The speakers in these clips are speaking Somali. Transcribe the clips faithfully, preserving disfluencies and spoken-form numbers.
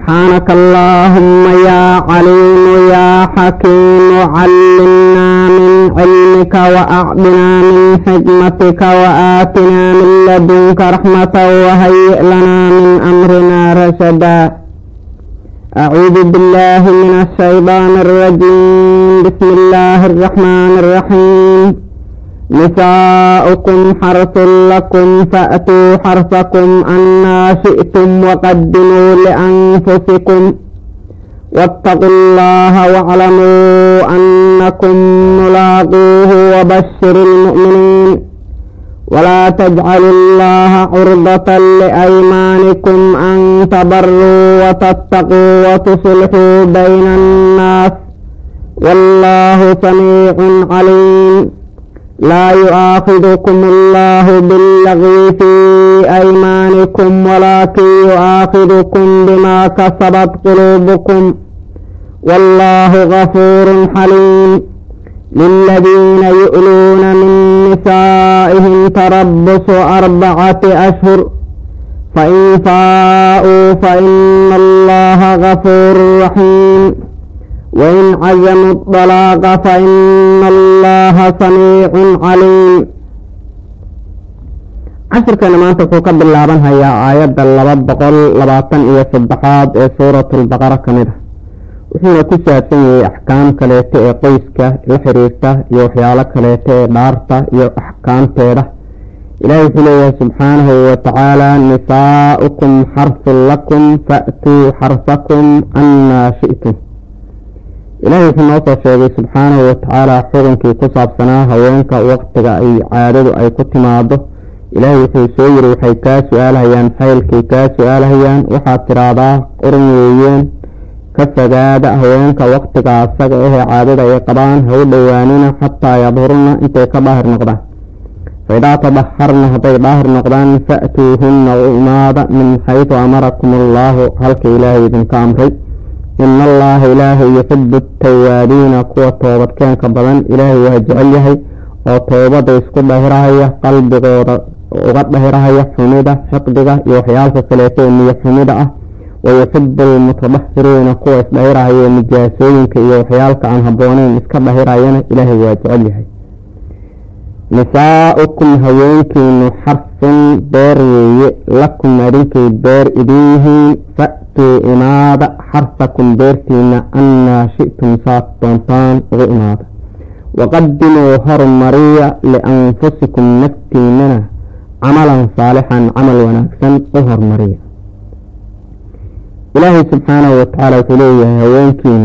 سبحانك اللهم يا عليم يا حكيم علمنا من علمك وأعطنا من حكمتك وآتنا من لدنك رحمة وهيئ لنا من أمرنا رشدا. أعوذ بالله من الشيطان الرجيم. بسم الله الرحمن الرحيم. نساؤكم حرث لكم فأتوا حرثكم أنا شئتم وقدموا لأنفسكم واتقوا الله واعلموا أنكم ملاقوه وبشر المؤمنين. ولا تجعلوا الله عرضة لأيمانكم أن تبروا وتتقوا وتصلحوا بين الناس والله سميع عليم. لا يؤاخذكم الله باللغو في أيمانكم ولكن يؤاخذكم بما كسبت قلوبكم والله غفور حليم. للذين يؤلون من نسائهم تربص أربعة أشهر فإن فاءوا فإن الله غفور رحيم. وإن عزموا الطلاق فإن الله سميع عليم. عشر كلمات تقوك باللابن هي آيات اللباب بقول لباطن إيا صدحات سورة البقرة كمدة وحين كساتين أحكام كليتة قيسكة الحريكة يوحيالة كليتة دارتة يو أحكام تيرة. إلهي فليه سبحانه وتعالى نساؤكم حرث لكم فأتوا حرثكم أنا شئتم. إلهي في النوطة شيء سبحانه وتعالى حضنك كصاب سناها وينك وقتك أي عادد أي كنت ماضه. إلهي في سوير وحي كاسؤالها يان حيل كي كاسؤالها يان وحاتر هذا قرنيين كفقادة وينك وقتك عصق إيه عادد أي قران هو ديوانين حتى يظهرنا انت كباهر نقضان. فإذا تبحرنا هطي باهر نقضان فأتوهن وإمادا من حيث أمركم الله هلك إلهي ذن كامري. إن الله إلهي يحب التوابين قوة توبت كان كبضان إلهي وهجعليه وطوبت يسكب بهراهية قلب وغط بهراهية حميدة حقدة يوحيال فسليتين يحميدة ويحب المتبحرين قوة بهراهية مجاسوين كي يوحيالك عن هبونين يسكب بهراهية إلهي وهجعليه. نساؤكم هوينكين حرف بيري لكم أريكي بير إليه فأتوا إمادة حرفكم بيرتين أنا شئتم ساطنطان وإمادة وقدموا هرمرية لأنفسكم نفتيننا عملا صالحا عمل ونكسا وهرمرية. إلهي سبحانه وتعالى تليه هوينكين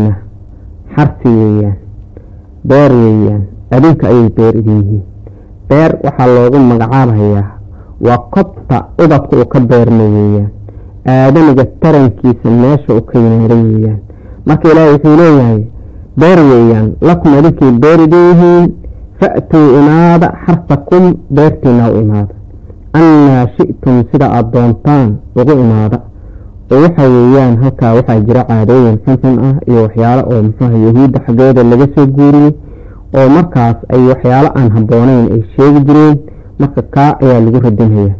حرفيا بيريا أريك أي بير إليه. beer waxaa loogu magacaabayaa waa qobta ubadka uu ka beermayaan aadamiga tarankiisa meesha uu ka yimaadan weeyaan. marka ilaahay wuxuu leeyahay beer weeyaan lakum adinkii beeridiihiin fa'tuu imaada xarfakum beertiina u imaada annaa shi'tum sida aad doontaan ugu imaada. oo waxa weeyaan halkaa waxaa jira caadooyin xunxun ah iyo waxyaalo oo muxuuha yahuudda xaggeeda laga soo guuriyey oo markaas ay waxyaalo aan habboonayn ay sheegi jireen. marka kaa ayaa lagu radinaya.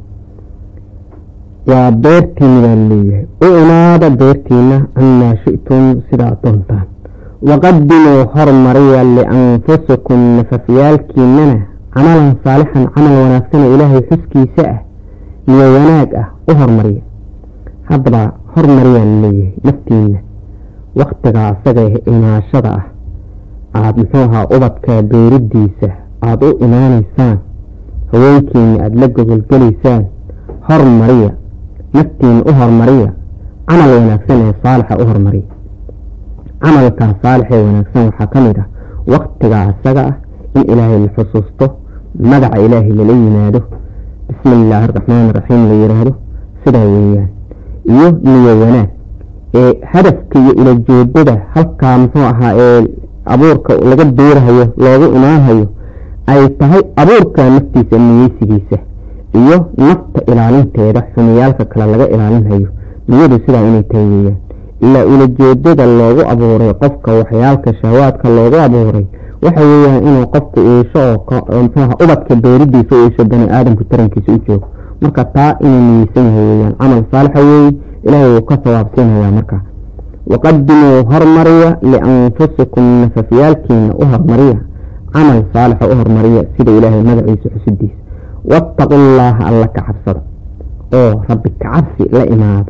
waa beertiina baa leeyahay u imaada beertiina annaa shi'tum sidaa doontaan waqadimuu hormariya lianfusikum nafafyaalkiinana camalan saalixan camal wanaagsan oo ilaahay xuskiisa ah iyo wanaag ah u hormariya. haddaba hormariyaan leeyahay naftiina waqtiga asaga imaashada ah aad muxuu ahaa ubadka beeridiisa aad u imaanaysaan haweenkiina aad la gogolgelaysaan hormariya naftiina u hormariya camal wanaagsan ee saalixa u hormariya. camalka saalix ee wanaagsan waxaa ka mid ah waqtiga asaga ah in ilaahay la xusuusto magaca ilaahay lala yimaado bismi illaahi araxmaani araxiim la yiraahdo sidaa weeyaan iyo niyo wanaag ee hadafka iyo ulajeedada halkaa muxuu ahaa ee abuurka laga beerahayo loogu imaanhayo ay tahay abuurka naftiisa niyeysigiisa iyo nafta ilaalinteeda xumiyaalka kale laga ilaalinhayo niyadu sidaa inay tahay weeyaan. ilaa ulajeedada loogu abuuray qofka waxyaalka shahawaadka loogu abuuray waxa weeyaan inuu qofku iisho oo muxuuha ubadka beeridiisa u iisho bani aadamku tarankiisa u joogo. marka taa inuu niyeysan yahay weeyaan camal saalixa weeye ilaahay uu ka sawaabsiinayaa marka وقدموا هرمرية لأنفسكم نففيالكين أهرمرية عمل صالح أهرمرية سيد إلهي مدعيس حسديس واتقوا الله الله كعبصد أوه ربي كعبسي لا إماد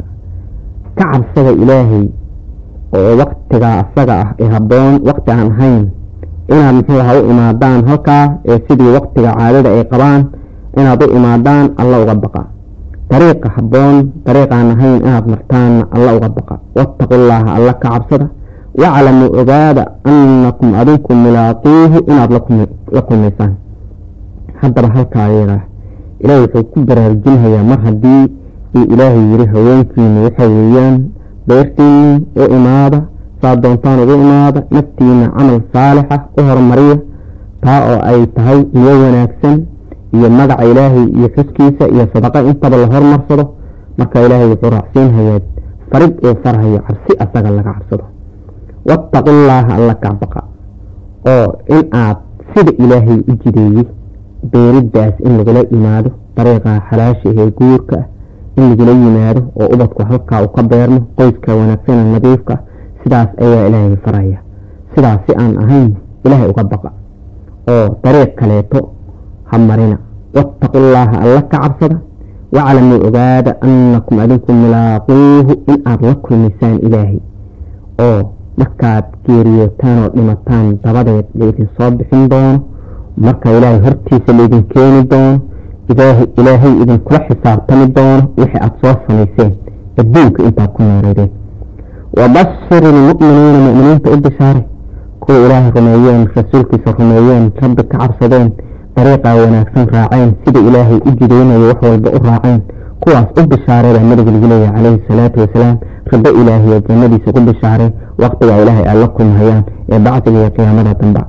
كعبصد إلهي ووقتها أصدقاء إهبون وقت عن هين إنها مثلها إمادان هكا سيدي وقتها عادة إيقبان إنها ضو إمادان الله غبقى طريق حبون طريق عن هين إنها مرتان الله غبقى واتقوا الله الله كعبصد واعلموا أغادة أنكم أريكم ملاقيه إنها لكم, لكم نسان حضر هلك عليها إلهي كبر الجنة يا مرهدي إلهي يريه وينكين وحويان بيرتين وإمادة صادونتان وإمادة نفتين عمل صالحة أهر مرية تاء أي تهي يوناكسن يمدع إلهي يحسكيسة يصدقاء انت بالهر مرصده مركا إلهي يقول رأسين هياد فرق وفرها يعرسي أساق لك عرصده واتقوا الله الله كعبقى أو إن أعط سيد إلهي إجديه بيرداس إن لغلا إماده طريقة حلاشي هي قورك إن لغلا إماده وأبطك حلقا وقبيرنه قيسك ونفسنا النظيفك سداس أيها إلهي فرايا سداس سيئان أهين إلهي أقبقى أو طريق كليتو حمرنا واتقوا الله الله كعبصده وعلموا أبادة أنكم أدنكم ملاقوه إن أطلقوا النسان إلهي أو markaad geeriyotaan oo dhimataan dabadeed laydin soo bixin doono marka ilaahay hortiisa laydin keeni doono ilaahay ilaahay idinkula xisaabtami doono wixii aad soo samayseen adduunka intaad ku nooleedeen wabashir ilmu'miniina mu'miniinta u bishaaray kuwa ilaahay rumeeyeen rasuulkiisa rumeeyeen rabbi ka cabsadeen dariiqaa wanaagsan raaceen sida ilaahay u jideynayo wax walba u raaceen kuwaas u bishaaray baa nabiga lagu leeyahay calayhi salaatu wasalaam رب إلهي جنبي سقوط بشعره وقت إلهي ألقكم هيان بعثه يا قيامة تنبع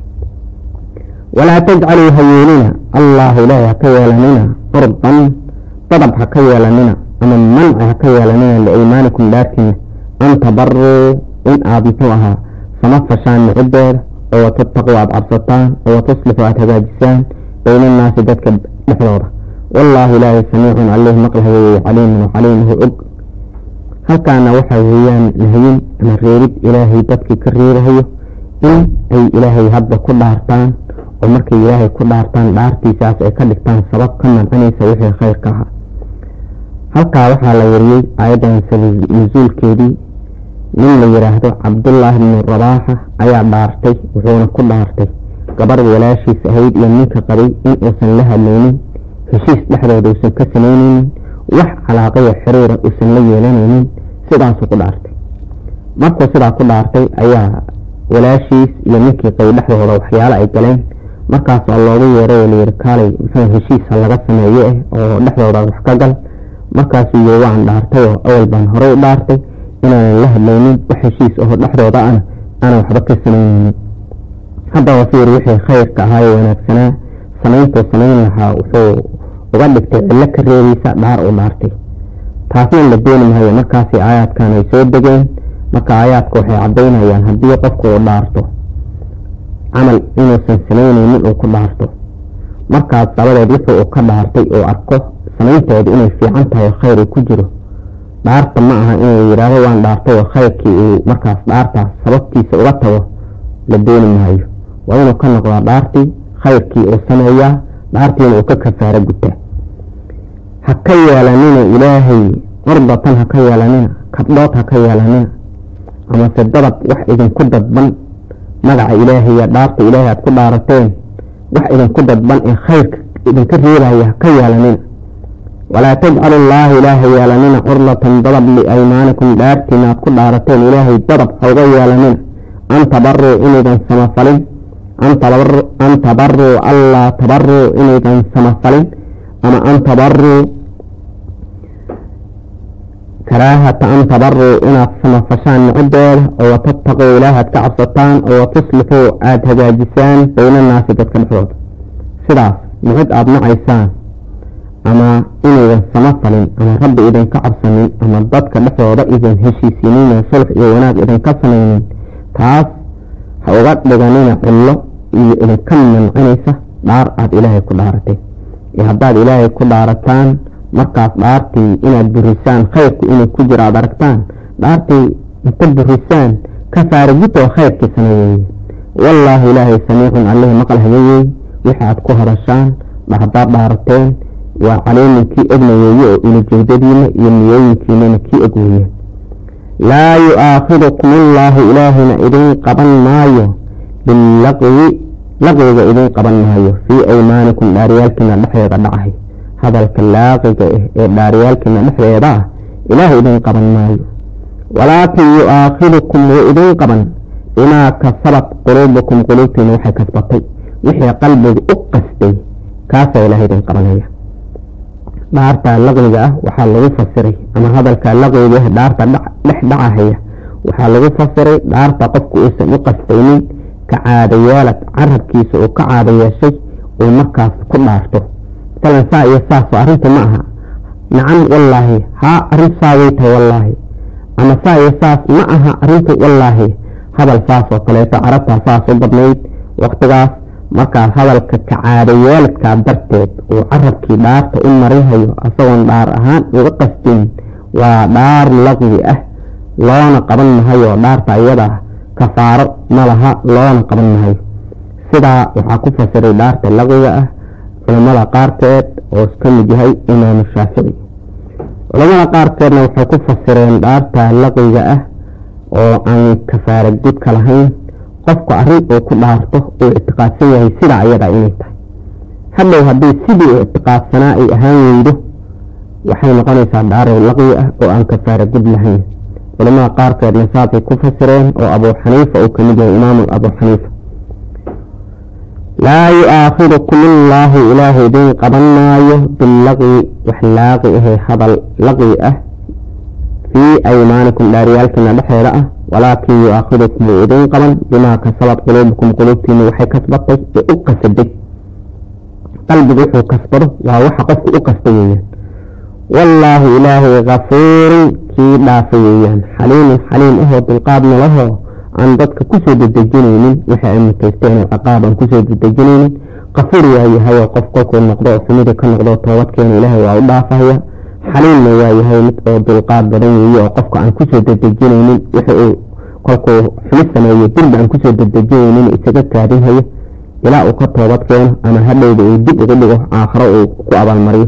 ولا تجعلوا هيوننا الله لا يكوى لنا قربا طلب حكوى لنا أما منع حكوى لنا لإيمانكم لكن أن تبروا إن أعطيتوها فنفشان عبر أو تتقوا أبعصتان أو تصلحوا أتجاجسان بين الناس ذاتك بحضورة والله لا يسميع عليه مقله عليم وعليمه أب halkaana waxa weeyaan lahayn ama reerid ilaahay dadkii ka reerayo in ay ilaahay hadda ku dhaartaan oo markay ilaahay ku dhaartaan dhaartiisaas ay ka dhigtaan sabab ka mancanaysa wixii khayrka ah halkaa waxaa la wariyey aayadan sabab nuzuulkeedii nin la yiraahdo Cabdullah ibn Rabaha ayaa dhaartay wuxuuna ku dhaartay gabar walaashiis ahayd iyo ninka qabay in uusan la hadlaynin heshiis dhexdooda uusan ka sameeynin wax calaaqada xiriir isan la yeelanaynin sidaas ku dhaartay markuu sidaa ku dhaartay ayaa walaashiis iyo ninkii qay dhexdooda waxyaalo ay galeen markaas oo loogu yeeray oo leeyahay kaalay muxuu heshiis laga sameeyay oo dhexdooda wax ka gal markaas uu waan dhaartay oo awal baan hore u dhaartay inaan la hadlaynin wax heshiis oo dhexdooda ana ana waxba ka sameeynin hadda wasiir wixii khayrka ahaa wanaagsanaa sameynta sameyn lahaa wuxuu uga dhigtay illa ka reebisa dhaar u dhaartay taasna la doonayo markaas aayadkan ay soo degeen marka aayadku waxay cadeynayaan haddii qofku uu dhaarto amal inuu san sameeynin uu ku dhaarto markaas dabadeed wuxuu ka dhaartay oo arko sameynteedu inay fiican tahay khayr ku jiro dhaarta ma aha inuu yiraahdo waan dhaartay oo khayrkii uu markaas dhaarta sababtiisa uga tago la doonayo waa inuu ka noqdo dhaartii khayrkii uu sameeyaa dhaartiina uu ka kafaara gutaa haka yeelanina ilaahay qarbatan haka yeelanina kabdood haka yeelanina ama sadabad wax idinku dadban magaca ilaahay ya dhaarta ilaahay aad ku dhaarateen wax idinku dadban ee khayrka idinka reebaya haka yeelanina walaa tajcalu allah ilaahay yeelanina qurlatan dadab liaymaanikum dhaartina aad ku dhaarateen ilaahay dadab hawga yeelanina an tabarru inidan samafalin an tabarru an tabarru allah tabarru inidan samafalin أما أن تبروا كراهة أن تبروا إن السمفشان عدل أو تتقوا إلهة كعبستان أو تصلحوا آتجاجسان بين الناس تتكبحوض سلاس نعد أبناء عيسان أما إن إذا سمفلين أما رب إذن كعبسنين أما الضدك بحوض إذن هشي سنين وصلح إيوانات إذن كسنين تاس حوغات لغانين الله إذن كم من عنيسة دار آت إلهي كدارتين haddaad ilaahay ku dhaarataan markaas dhaartii inaad burisaan khayrku inay ku jira aad aragtaan dhaartii انت برسان كفارجته خير كسنوي والله إلهي سميع عليه مقل هيي وحاد كهرشان بحضار بارتين وعليم كي ابن يويو إلى جهدين يميين كينا كي أقوين لا يؤاخذكم الله إلهنا إذن قبل مايو باللغو لغو إذن قبل مايو في أيمانكم داريالكنا نحيط دعه هذا الكلاغي داريالكنا نحيط دعه إلهي إذن قبل مايو ولكن يؤاخذكم وإذن قبل إما كسبت قلوبكم قلوبتين وحي كسبتي وحي قلبك أقستي كاسا إلهي إذن قبل هيا دارتا اللغوية اه waxaa lagu fasiray ama hadalka laqwiga ah daarta dhex dhacaya waxaa lagu fasiray daarta qofku uusan u qastaynin ka caadayaalad carabkiisa oo ka caadayeeshay oo markaas ku dhaarto talan saa iyo saas arinta ma aha nacam wallahi ha arin saawayta wallahi ama saa iyo saas ma aha arinta wallahi hadal saas oo kaleeto carabta saas u badnayd waqtigaas markaa hadalka ka caadayaalka darteed oo carabkii dhaarta u marihayo asagoon dhaar ahaan uga qastin waa dhaar laqwi ah loona qaban mahayo dhaarta iyada kafaaro ma laha loona qaban mahayo sidaa waxaa ku fasiray dhaarta laqwiga ah culamada qaarkeed oo iska mid yahay imaam shaafici culamada qaarkeedna waxay ku fasireen dhaarta laqwiga ah oo aan kafaaro gudka lahayn qofku arrin uu ku dhaarto uu ictiqaadsan yahay sida ayada inay tahay hadhow haddii sidii uu ictiqaadsanaa ay ahaan weydo waxay noqonaysaa dhaar laqwi ah oo aan kafaaro gud lahayn culamada qaarkeedna saasay ku fasireen oo abu xaniifa uu kamid yahay imaamu abu xaniifa laa yu'aakhidukum illaahu ilaahay idin qaban maayo billaqwi wax laaqi ahe hadal laqwi ah fii aymaanikum dhaaryaalkina dhexeeda ah ولكن يؤاخذكم إذن قبل بما كسبت قلوبكم قلوبتين وحي كسبتي وأقصدك قلب وحي كسبته وهو حقفك أقصديا والله إلهي غفور كي دافيا حليم حليم أهو بالقابل له عن ضدك كسود الدجنين وحي أمك يستين عقابا كسود الدجنين غفور يا هي وقفك والنقضاء سميدك النقضاء طواتك إلهي وعضافة هي حليم يا هي مثل بالقاب بدني وقفك عن كسود الدجنين وحي قلقوا حلسنا يدل عن كسود الدجنين إساقك هذه هي إلا أقطع وضكين أنا هذا يدب يقلقه آخر وقوة المريض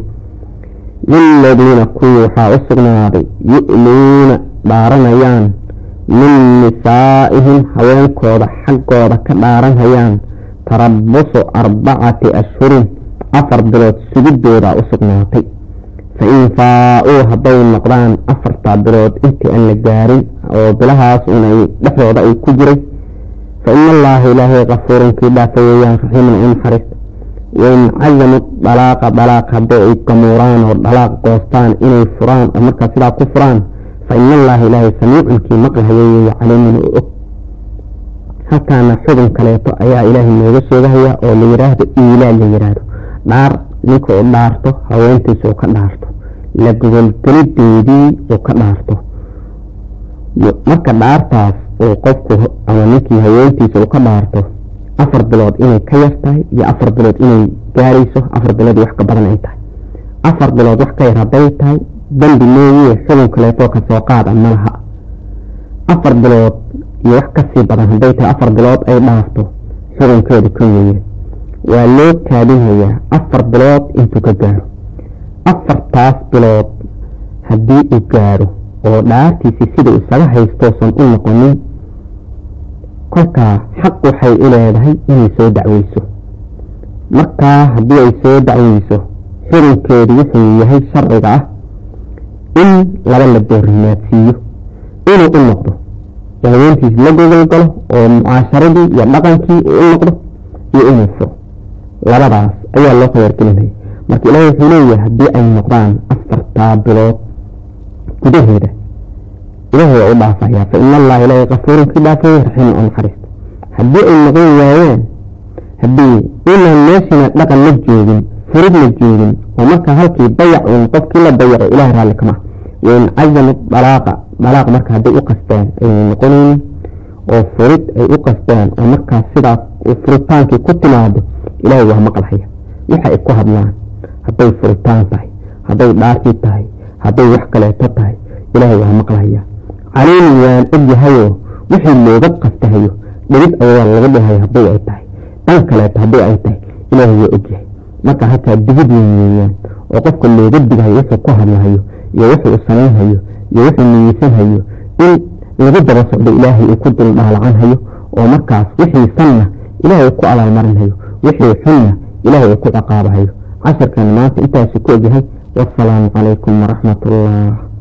للذين كوحا أسقنا يؤمنون دارنا يان من نسائهم هوان كوضا حق كوضا كدارن هيان تربصوا أربعة أشهر أفر بلوت سجد دودا أسقنا فإن فاؤوها بين مقران أفر تابلوت انت أن لقاري أو بلها سؤنا دفع وضعي كجري فإن الله إلهي غفور كدا فيويان رحيم انحرس وإن عزموا بلاق بلاق هبئي كموران والبلاق قوستان إني فران أمركا سلا كفران فإن الله إلهي سميع كي مقله يوي عليم الأق حتى نحضن كليطو أيا إلهي ميغسو ذهي أو ليراد إيلا ليراد دار نكو دارتو هوانتي سو كدارتو لقبل كليدي سو كدارتو marka dhaartaas oo qofku ama ninkii haweentiisa uu ka dhaarto afar bilood inay ka yar tahay iyo afar bilood inay gaarayso afar bilood wax ka badan ay tahay afar bilood wax ka yar hadday tahay dambi mooye xubin kaleeto ka soo qaada ma laha afar bilood iyo wax kasii badan hadday tahay afar bilood ay dhaafto xubinkeedu ka weeye waa loo kaadinhayaa afar bilood intuu ka gaaro afartaas bilood haddii uu gaaro oo dhaartiisi sida isaga haystoosan u noqonin kolkaa xaq waxay u leedahay inay soo dacweyso markaa haddii ay soo dacweyso xurinkeedu wuxuu yahay sharciga ah in laba la doorrimaadsiiyo inuu u noqdo haweentiisi la gogolgalo oo mucaasharadii iyo dhaqankii uu u noqdo iyo inuu furo labadaas ayaa loo khayargelinaya marka ilaahay wuxuu leeyahay haddii ay noqdaan afartaa bilood gudaheeda ilaahay waa u dhaafayaa fa ina allaha ilaahay kafuurun kii dhaafaya raxiim oo naxariista haddii ay noqon waayaan haddii inaan meeshina dhaqan la joogin furid la joogin oo markaa halkii dayac uun qofkii la dayaco ilahay raalli kama wain cazamu dalaaqa dalaaq marka hadday u qastaan ayay noqonaynin oo furid ay u qastaan oo markaas sidaas furitaankii ku timaado ilaahay waa maqlahaya waxa ay ku hadlaan hadday furitaan tahay hadday dhaartii tahay hadday wax kaleeto tahay ilaahay waa maqlahaya عليم وان أجهيو وحي اللوغة قفتهيو لذلك أولا لغدا هاي هبي أيتاي أنك لا تهبي أيتاي إلهي يؤجه مكا حتى الدقيد يميان وقفك اللوغة دقها يوحي قهر لهيو يوحي الصنين هيو يوحي النيسان هيو إن لغدا رسول إلهي يكد المهل عنهيو ومكا وحي سنة إلهي يكو على المرن هيو وحي حنة إلهي يكو عقاب هيو عشر كان مات انت سكوجهي والسلام عليكم ورحمة الله.